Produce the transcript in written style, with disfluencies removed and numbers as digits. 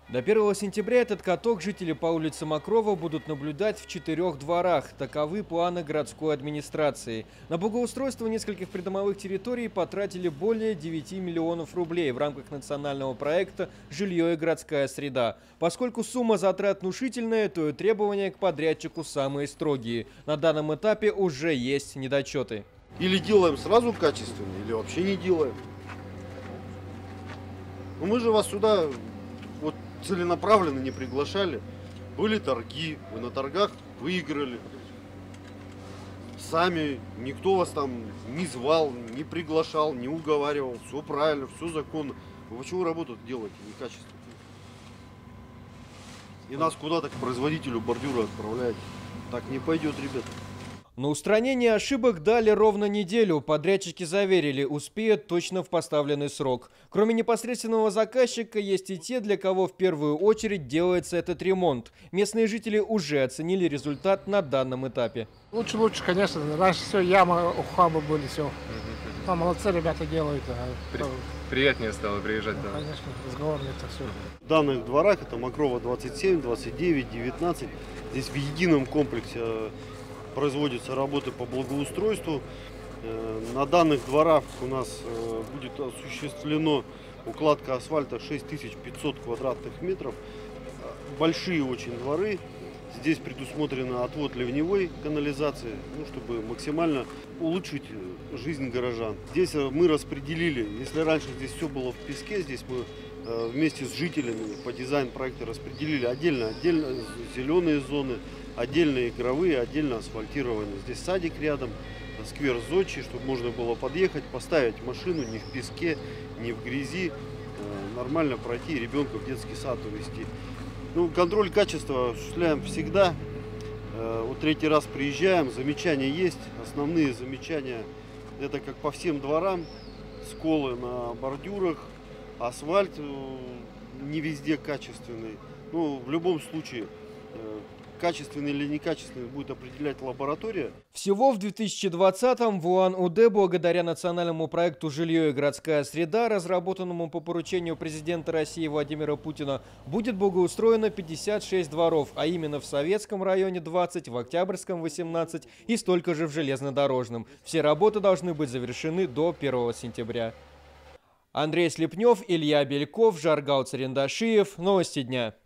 До 1 сентября этот каток жители по улице Мокрова будут наблюдать в 4 дворах. Таковы планы городской администрации. На благоустройство нескольких придомовых территорий потратили более 9 миллионов рублей в рамках национального проекта «Жилье и городская среда». Поскольку сумма затрат внушительная, то и требования к подрядчику самые строгие. На данном этапе уже есть недочеты. Или делаем сразу качественно, или вообще не делаем. Но мы же вас сюда вот целенаправленно не приглашали. Были торги, вы на торгах выиграли. Сами, никто вас там не звал, не приглашал, не уговаривал. Все правильно, все законно. Вы почему работу делаете некачественно? И нас куда-то к производителю бордюра отправляете. Так не пойдет, ребята. На устранение ошибок дали ровно неделю. Подрядчики заверили, успеют точно в поставленный срок. Кроме непосредственного заказчика, есть и те, для кого в первую очередь делается этот ремонт. Местные жители уже оценили результат на данном этапе. Лучше, конечно. Раньше все ямы, ухабы были, все. Ну, молодцы ребята делают. Приятнее стало приезжать. Ну, конечно, разговор нет, все. В данных дворах, это Мокрова 27, 29, 19, здесь в едином комплексе производятся работы по благоустройству. На данных дворах у нас будет осуществлено укладка асфальта 6500 квадратных метров. Большие очень дворы. Здесь предусмотрено отвод ливневой канализации, чтобы максимально улучшить жизнь горожан. Здесь мы распределили, если раньше здесь все было в песке, здесь мы вместе с жителями по дизайн-проекту распределили отдельно зеленые зоны, отдельно игровые, отдельно асфальтированные. Здесь садик рядом, сквер Зодчий, чтобы можно было подъехать, поставить машину не в песке, не в грязи, нормально пройти, ребенка в детский сад увезти. Контроль качества осуществляем всегда. Вот третий раз приезжаем, замечания есть. Основные замечания это как по всем дворам, сколы на бордюрах, асфальт не везде качественный. В любом случае, качественный или некачественный будет определять лаборатория. Всего в 2020-м в Улан-Удэ, благодаря национальному проекту «Жилье и городская среда», разработанному по поручению президента России Владимира Путина, будет благоустроено 56 дворов, а именно в Советском районе 20, в Октябрьском 18 и столько же в Железнодорожном. Все работы должны быть завершены до 1 сентября. Андрей Слепнев, Илья Бельков, Жаргал Царендашиев. Новости дня.